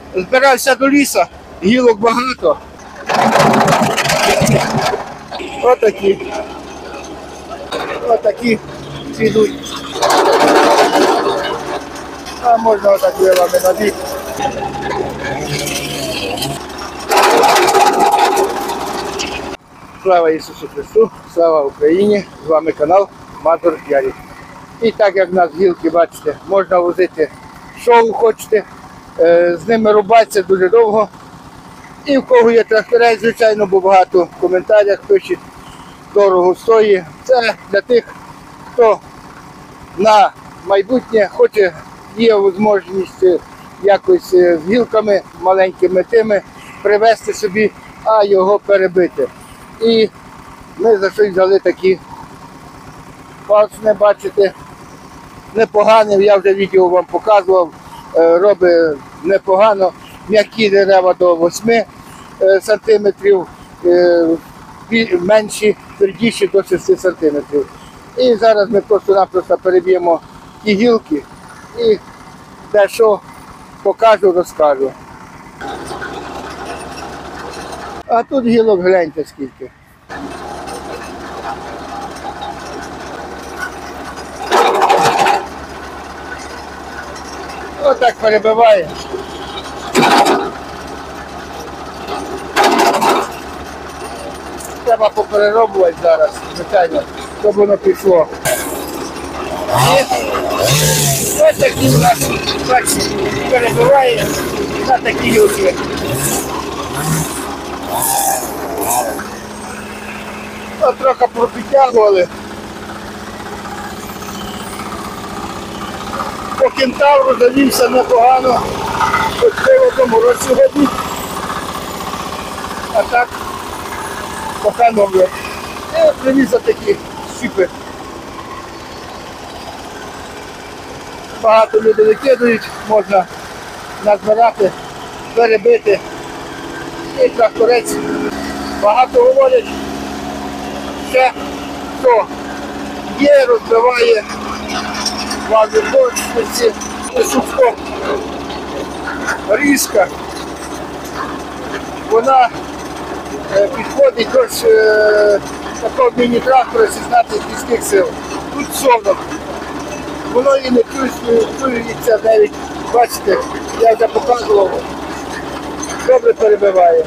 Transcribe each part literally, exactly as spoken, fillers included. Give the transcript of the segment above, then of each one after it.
Збирався до лісу, гілок багато. Отакі. Отакі цідуть. А можна отак вилами на бік. Слава Ісусу Христу, слава Україні, з вами канал Мазур Ярик. І так як в нас гілки, бачите, можна возити що ви хочете, з ними рубатися дуже довго. І в кого є тракторець, звичайно, бо багато в коментарях пишуть, дорого стоїть. Це для тих, хто на майбутнє хоче, є можливість якось з гілками маленькими тими привезти собі, а його перебити. І ми за щось взяли такі паличні, бачите, непогані, я вже відео вам показував, робить непогано, м'які дерева до восьми сантиметрів, менші, твердіші до шести сантиметрів. І зараз ми просто-напросто переб'ємо ті гілки і дещо покажу, розкажу. А тут гілок гляньте скільки. Отак перебиває. Треба попереробувати зараз, звичайно, щоб воно пішло. І ось такі у нас, бачите, перебиває на такі гілки. Ось трохи пропідтягували. По кентавру завівся непогано, хоч в одному році сьогодні, а так поки нове. І привіз такі щіпи. Багато людей викидують, можна назбирати, перебити. І тракторець багато говорять, ще хто є, розбиває важкості, сучком. Різка, вона підходить до е, такого міні-трактора шістнадцять кінських сил. Тут сорок. Воно і не чується навіть, бачите, я вже показував, добре перебиває.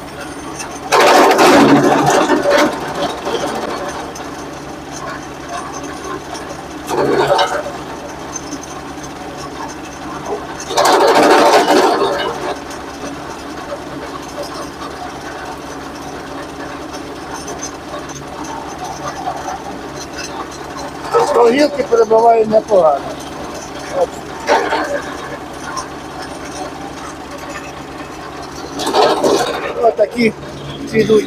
Гілки перебивають непогано. Ось такі цідуть.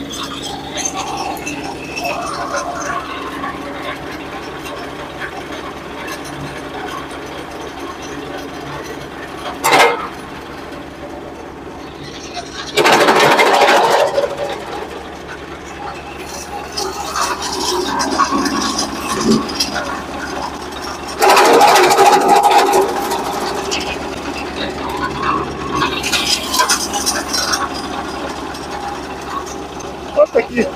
Ось такі.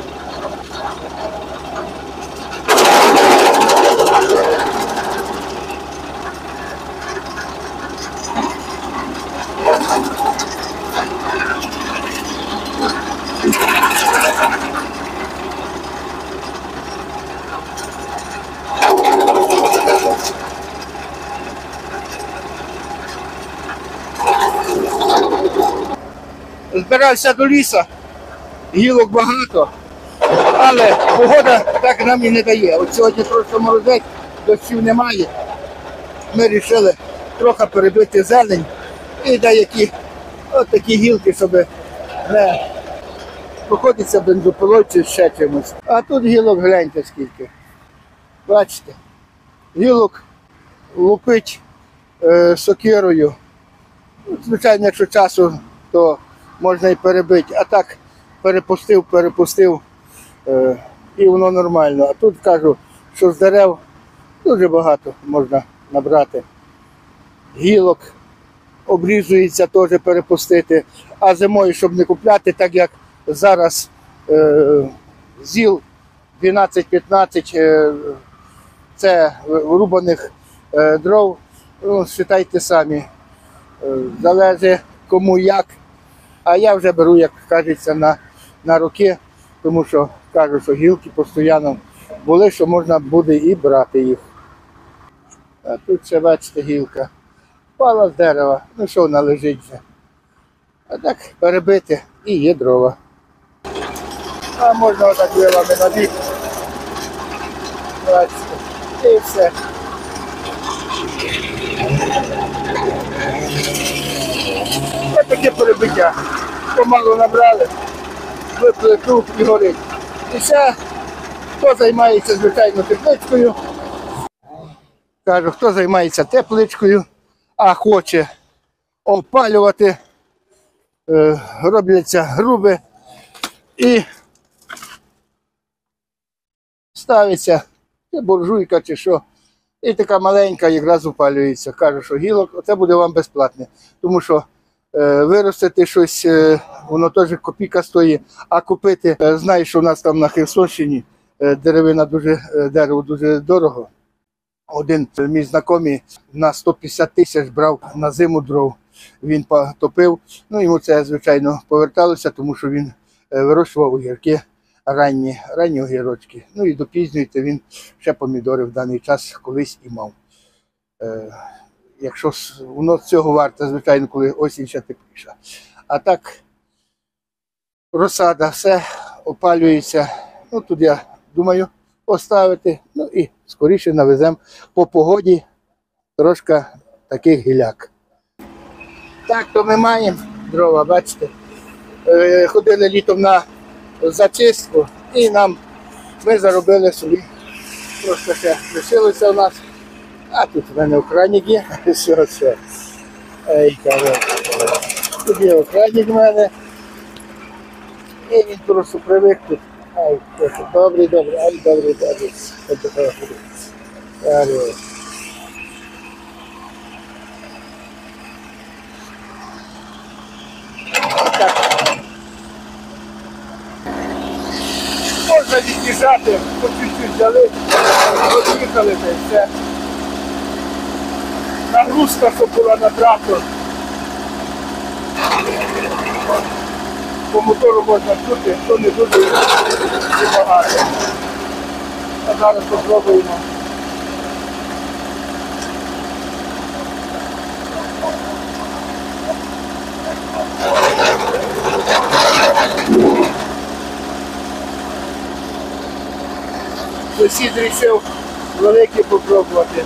Збирався до лісу, гілок багато, але погода так нам і не дає. От сьогодні просто морозець, дощів немає. Ми вирішили трохи перебити зелень і деякі от такі гілки, щоб не проходиться бензопилою чи ще чимось. А тут гілок гляньте скільки. Бачите, гілок лупить е, сокирою. Звичайно, якщо часу, то можна і перебити, а так перепустив, перепустив е, і воно нормально. А тут кажу, що з дерев дуже багато можна набрати гілок. обрізується теж перепустити. А зимою, щоб не купляти, так як зараз е, ЗІЛ дванадцять-п'ятнадцять е, це вирубаних е, дров, ну, вважайте самі, е, залежить кому як. А я вже беру, як кажеться, на, на руки, тому що кажуть, що гілки постійно були, що можна буде і брати їх. А тут ще, бачите, гілка. Впала з дерева, ну що вона лежить вже. А так перебити і є дрова. А можна отак вилами на бік. Бачите, і все. Ось таке перебиття. Помалу набрали, випили круг і горить. І ще, хто займається, звичайно, тепличкою, кажу, хто займається тепличкою, а хоче опалювати, е, робляться груби і ставиться чи буржуйка, чи що. І така маленька якраз опалюється. Кажу, що гілок, це буде вам безплатне. Тому що е, виростити щось, е, воно теж копійка стоїть, а купити, е, знаю, що у нас там на Херсонщині е, деревина дуже, е, дерево дуже дорого. Один мій знайомий на сто п'ятдесят тисяч брав на зиму дров. Він потопив, ну йому це, звичайно, поверталося, тому що він е, вирощував огірки. Ранні, ранні огірочки. Ну і до пізньої він ще помідори в даний час колись і мав. Е, якщо воно цього варте, звичайно, коли осінь ще тепліша. А так, розсада, все опалюється. Ну тут я думаю поставити, ну і скоріше навеземо по погоді трошки таких гіляк. Так, то ми маємо дрова, бачите. Е, ходили літом на зачистку і нам ми заробили собі. Просто ще лишилося у нас. А тут в мене охранник є. Все, все. Ей, коротше. Тут є охранник в мене. І він просто привик тут. Ай, просто добрий, добрий, ай, добрий, добрий. Ай, можна від'їжджати, по чуть-чуть взяли, роз'їхали та й все. Нагрузка, що була на трактор. По мотору можна чути, то не дуже багато. А зараз спробуємо. Сусід вирішив великий попробувати.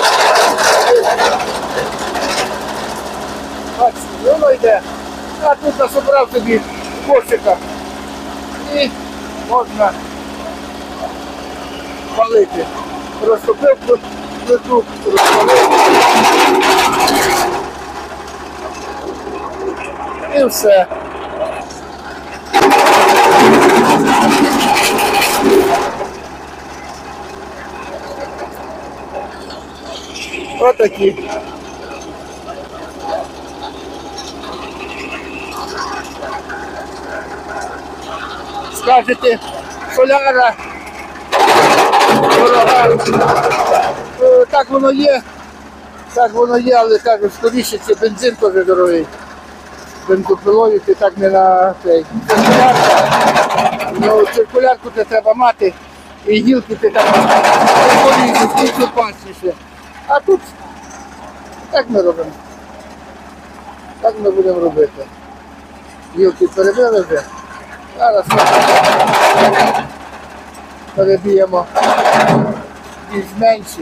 Бачите, воно йде. А тут насобрав тобі кошика. І можна палити. Розтопив плиту, розпалив. І все. Отакі. Скажете, соляра дорога. Так воно є, так воно є, але кажу, скоріше це бензин теж дорогий. Бензопилою ти так не на цей. Циркулярка. Ну, циркулярку ти треба мати, і гілки ти так не полізеш, тут опасніше. А тут так ми робимо. Так ми будемо робити. Гілки перебили вже. Зараз ми переб'ємо більш менші.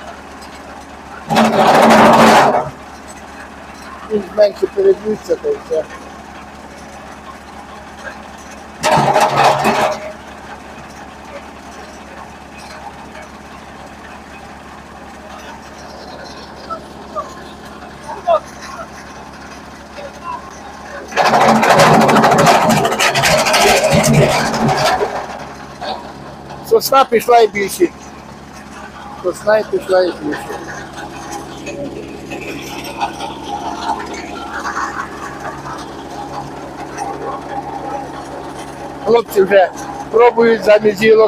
Більш менше переб'ються, то все. Сосна пішла і більше. Сосна і пішла і більше. Хлопці вже пробують замість гілок.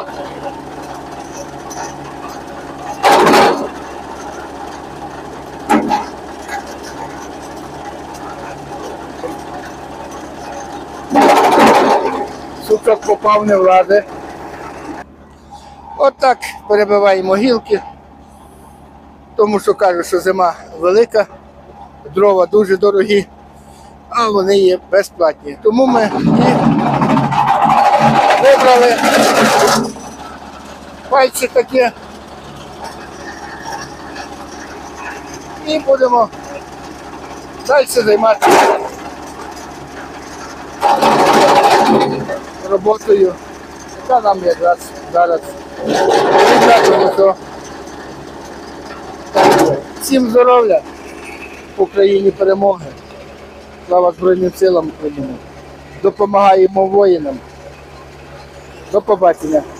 Сучок попав, не влазе. Отак перебиваємо гілки, тому що кажуть, що зима велика, дрова дуже дорогі, а вони є безплатні. Тому ми і вибрали пальці таке і будемо далі займатися роботою, яка нам якраз зараз віддякуємо. Всім здоров'я, в Україні перемоги, слава Збройним силам України, допомагаємо воїнам. До побачення.